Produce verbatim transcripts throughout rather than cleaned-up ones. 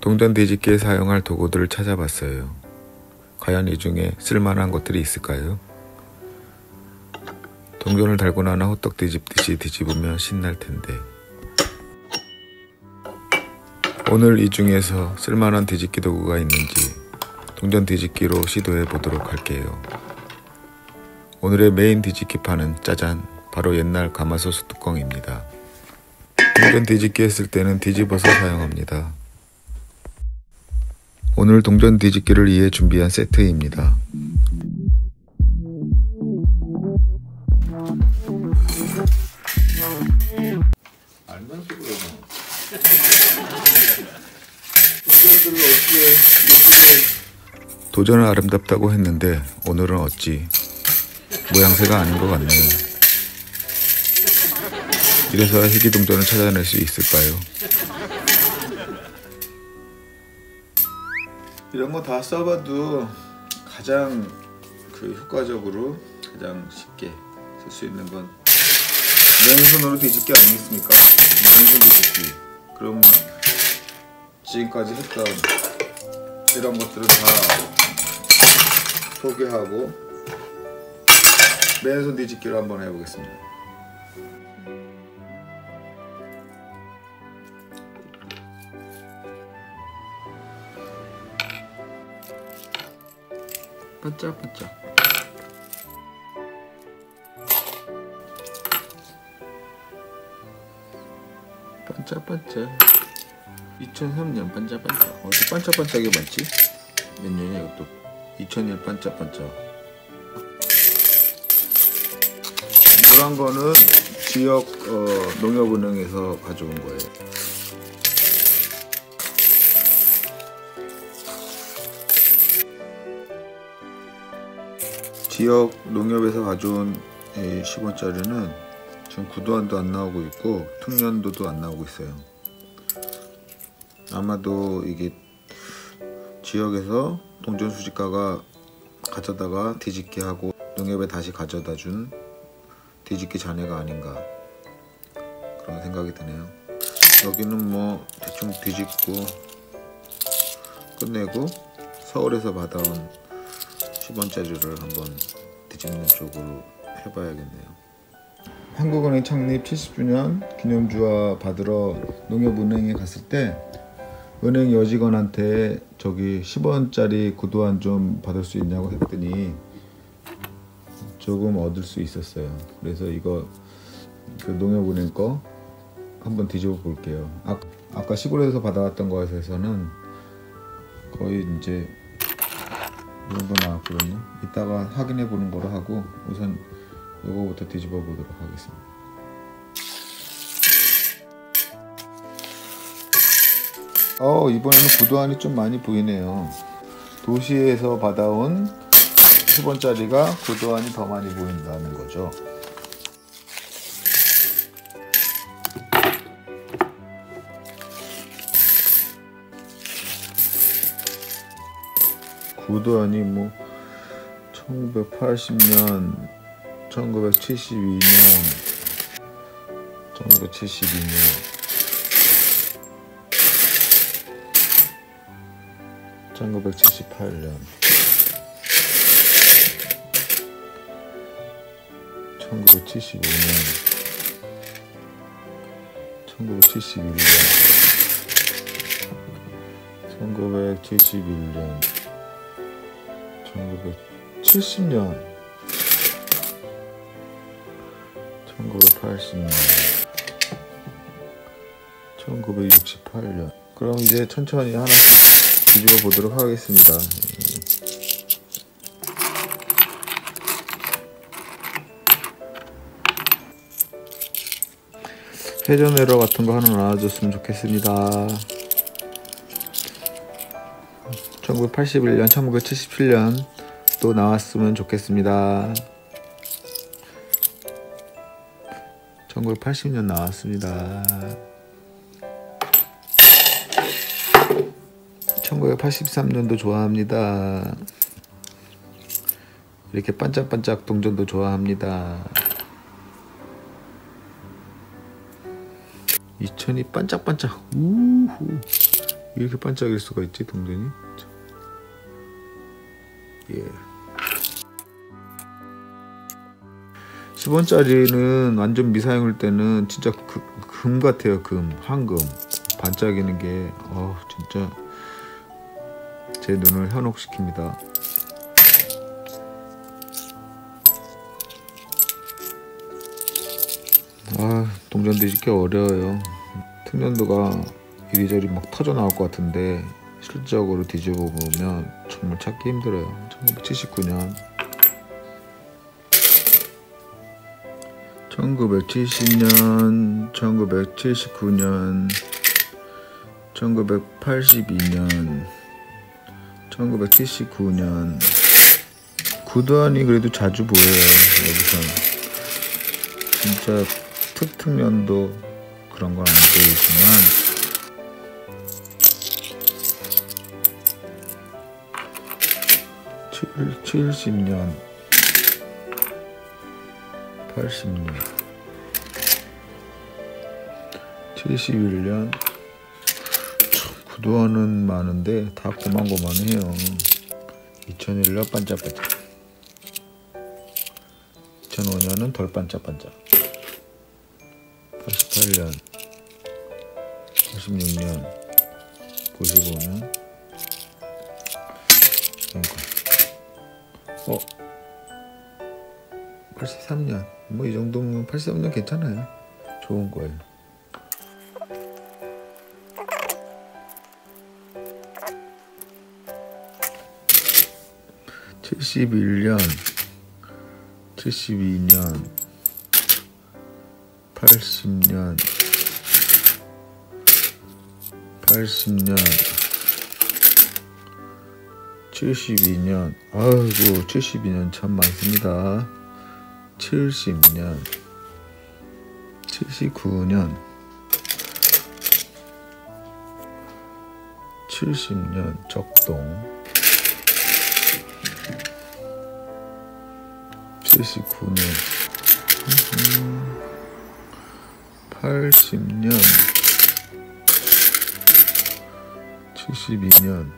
동전 뒤집기에 사용할 도구들을 찾아봤어요. 과연 이 중에 쓸만한 것들이 있을까요? 동전을 달고 나나 호떡 뒤집듯이 뒤집으면 신날 텐데. 오늘 이 중에서 쓸만한 뒤집기 도구가 있는지 동전 뒤집기로 시도해 보도록 할게요. 오늘의 메인 뒤집기판은 짜잔! 바로 옛날 가마솥 뚜껑입니다. 동전 뒤집기 했을 때는 뒤집어서 사용합니다. 오늘 동전 뒤집기를 위해 준비한 세트입니다. 도전은 아름답다고 했는데 오늘은 어찌 모양새가 아닌 것 같네요. 이래서 희귀동전을 찾아낼 수 있을까요? 이런 거 다 써봐도 가장 그 효과적으로 가장 쉽게 쓸 수 있는 건 맨손으로 뒤집기 아니겠습니까? 맨손 뒤집기. 그럼 지금까지 했던 이런 것들은 다 포기하고 맨손 뒤집기를 한번 해보겠습니다. 반짝반짝. 반짝반짝. 이천삼 년 반짝반짝. 어디 반짝반짝이 맞지? 몇 년이야 이것도? 이천일 반짝반짝. 노란 거는 지역 어, 농협은행에서 가져온 거예요. 지역 농협에서 가져온 이 십 원짜리는 지금 구도안도 안 나오고 있고 퉁년도도 안 나오고 있어요. 아마도 이게 지역에서 동전 수집가가 가져다가 뒤집기 하고 농협에 다시 가져다 준 뒤집기 잔해가 아닌가 그런 생각이 드네요. 여기는 뭐 대충 뒤집고 끝내고 서울에서 받아온 십 원짜리를 한번 뒤집는 쪽으로 해봐야겠네요. 한국은행 창립 칠십 주년 기념주화 받으러 농협은행에 갔을 때 은행 여직원한테 저기 십 원짜리 구도안 좀 받을 수 있냐고 했더니 조금 얻을 수 있었어요. 그래서 이거 그 농협은행 거 한번 뒤집어 볼게요. 아, 아까 시골에서 받아왔던 거에서는 거의 이제 이 정도 나왔거든요. 이따가 확인해 보는 거로 하고 우선 이거부터 뒤집어 보도록 하겠습니다. 어 이번에는 구도안이 좀 많이 보이네요. 도시에서 받아온 십 원짜리가 구도안이 더 많이 보인다는 거죠. 구도안이 뭐 천구백팔십 년, 천구백칠십이 년, 천구백칠십이 년, 천구백칠십팔 년, 천구백칠십오 년, 천구백칠십일 년, 천구백칠십일 년, 천구백칠십 년, 천구백팔십 년, 천구백육십팔 년. 그럼 이제 천천히 하나씩 뒤집어 보도록 하겠습니다. 회전 에러 같은 거 하나 나와줬으면 좋겠습니다. 천구백팔십일 년, 천구백칠십칠 년 또 나왔으면 좋겠습니다. 천구백팔십 년 나왔습니다. 천구백팔십삼 년도 좋아합니다. 이렇게 반짝반짝 동전도 좋아합니다. 이천이 반짝반짝. 우후. 이렇게 반짝일 수가 있지 동전이? 예. 십 원짜리는 완전 미사용일 때는 진짜 그, 금 같아요. 금, 황금 반짝이는 게 어, 진짜 제 눈을 현혹시킵니다. 아, 동전 뒤집기 어려워요. 특련도가 이리저리 막 터져 나올 것 같은데 실질적으로 뒤집어 보면 정말 찾기 힘들어요. 천구백칠십구 년 천구백칠십 년 천구백칠십구 년 천구백팔십이 년 천구백칠십구 년 구두환이 그래도 자주 보여요. 여기선 진짜 특특년도 그런 건 안 보이지만 칠십 년 팔십 년 칠십일 년 구두환은 많은데 다 고만고만해요. 이천일 년 반짝반짝 이천오 년은 덜 반짝반짝 팔십팔 년 팔십육 년 구십오 년 어 팔십삼 년 뭐 이 정도면 팔십삼 년 괜찮아요. 좋은 거예요. 칠십일 년 칠십이 년 팔십 년 팔십 년 칠십이 년 아이고 칠십이 년 참 많습니다. 칠십 년 칠십구 년 칠십 년 적동 칠십구 년 음, 팔십 년 칠십이 년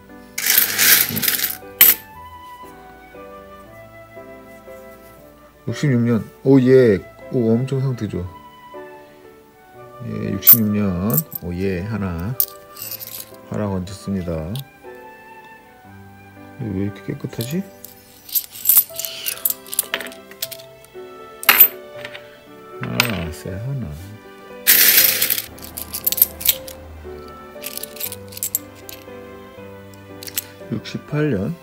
육십육 년 오예 오 엄청 상태죠. 예 육십육 년 오예 하나 하나 건졌습니다. 왜 이렇게 깨끗하지? 하나 쎄 하나 육십팔 년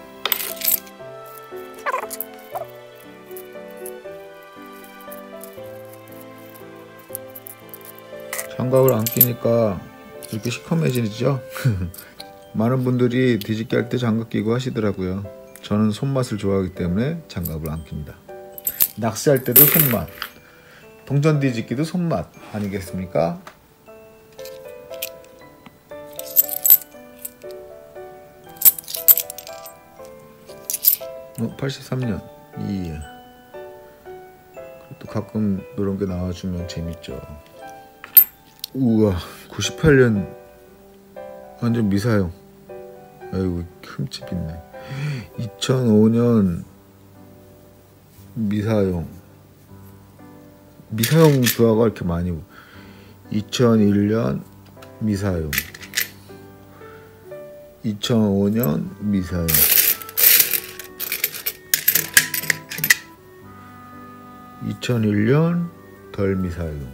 장갑을 안 끼니까 이렇게 시커매지죠? 많은 분들이 뒤집기 할 때 장갑 끼고 하시더라고요. 저는 손맛을 좋아하기 때문에 장갑을 안 낍니다. 낚시할 때도 손맛, 동전 뒤집기도 손맛 아니겠습니까? 어, 팔십삼 년 이 또 가끔 이런 게 나와주면 재밌죠. 우와 구십팔 년 완전 미사용. 아이고 흠집 있네. 이천오 년 미사용 미사용 주화가 이렇게 많이. 이천일 년 미사용 이천오 년 미사용 이천일 년 덜 미사용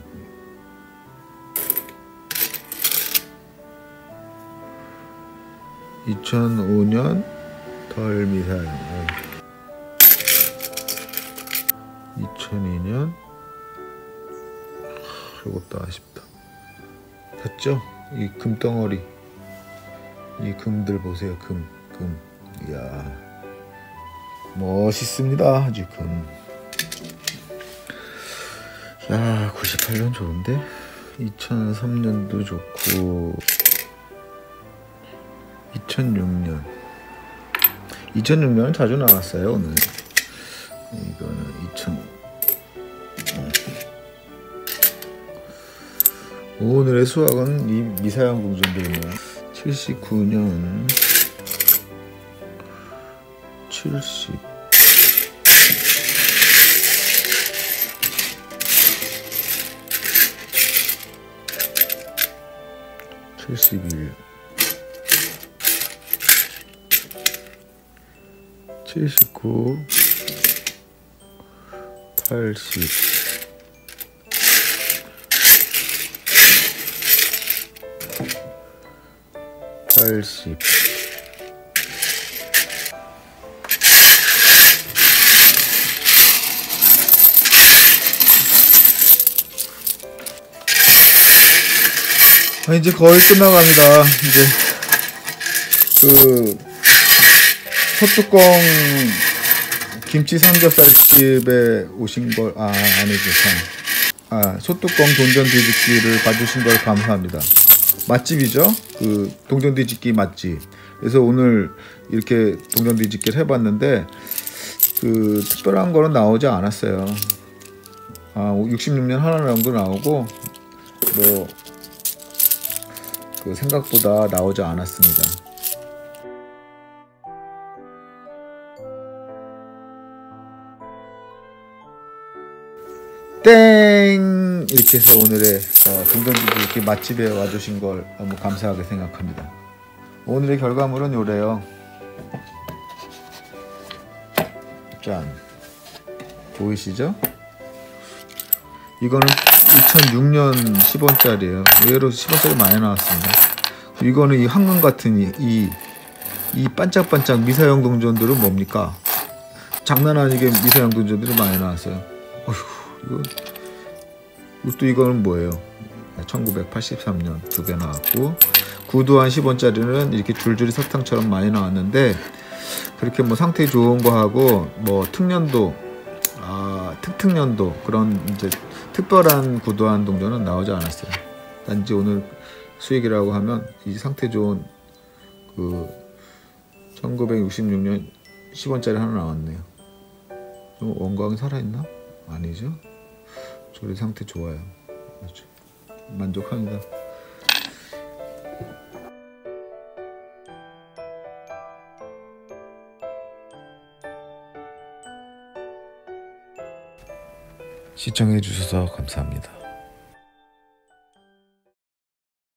이천오 년 덜 미사용 이천이 년 이것도 아쉽다. 됐죠? 이 금덩어리 이 금들 보세요. 금, 금. 이야 멋있습니다. 아주 금. 야 구십팔 년 좋은데? 이천삼 년도 좋고 이천육 년 이천육 년은 자주 나왔어요. 오늘 이거는 이천 오늘의 수학은 이 미사용 동전들이네요. 칠십구 년 칠십 칠십일 칠십구 팔십 팔십 아, 이제 거의 끝나갑니다. 이제 그 소뚜껑 김치 삼겹살집에 오신 걸, 아 아니죠 참. 아 소뚜껑 동전 뒤집기를 봐주신 걸 감사합니다. 맛집이죠. 그 동전 뒤집기 맛집. 그래서 오늘 이렇게 동전 뒤집기를 해봤는데 그 특별한 거는 나오지 않았어요. 아 육십육 년 하나 정도 나오고 뭐 그 생각보다 나오지 않았습니다. 땡! 이렇게 해서 오늘의 어, 동전 뒤집기 맛집에 와주신 걸 너무 감사하게 생각합니다. 오늘의 결과물은 요래요. 짠! 보이시죠? 이거는 이천육 년 십 원짜리예요. 의외로 십 원짜리 많이 나왔습니다. 이거는 이 황금 같은 이, 이, 이 반짝반짝 미사용 동전들은 뭡니까? 장난 아니게 미사용 동전들이 많이 나왔어요. 어휴, 이거, 또 이거는 뭐예요? 천구백팔십삼 년 두 개 나왔고, 구두 한 십 원짜리는 이렇게 줄줄이 사탕처럼 많이 나왔는데, 그렇게 뭐 상태 좋은 거 하고, 뭐 특년도, 아, 특특년도, 그런 이제 특별한 구두한 동전은 나오지 않았어요. 단지 오늘 수익이라고 하면 이 상태 좋은 그 천구백육십육 년 십 원짜리 하나 나왔네요. 좀 원광이 살아있나? 아니죠? 조리 상태 좋아요. 아주 만족합니다. 시청해 주셔서 감사합니다.